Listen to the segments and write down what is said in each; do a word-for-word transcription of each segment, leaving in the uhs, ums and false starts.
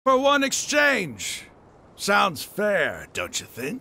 For one exchange. Sounds fair, don't you think?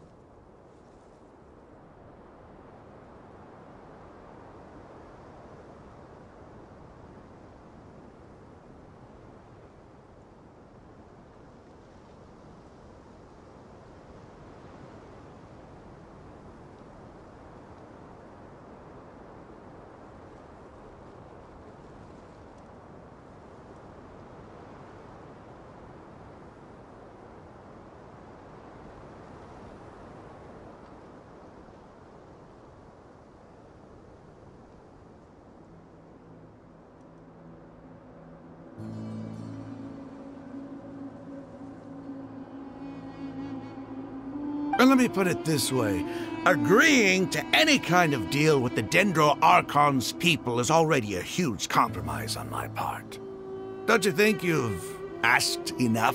And let me put it this way. Agreeing to any kind of deal with the Dendro Archon's people is already a huge compromise on my part. Don't you think you've asked enough?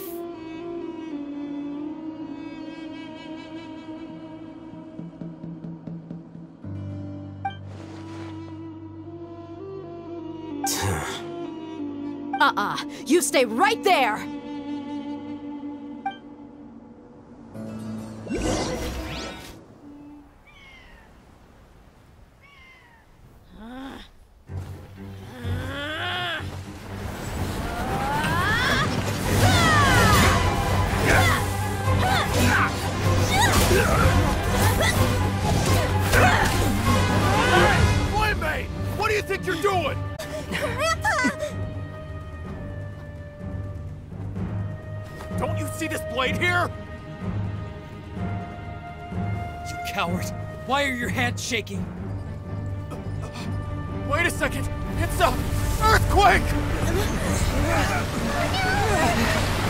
Uh-uh. You stay right there! Flamebait! What do you think you're doing? Don't you see this blade here? You coward! Why are your hands shaking? Wait a second! It's a earthquake!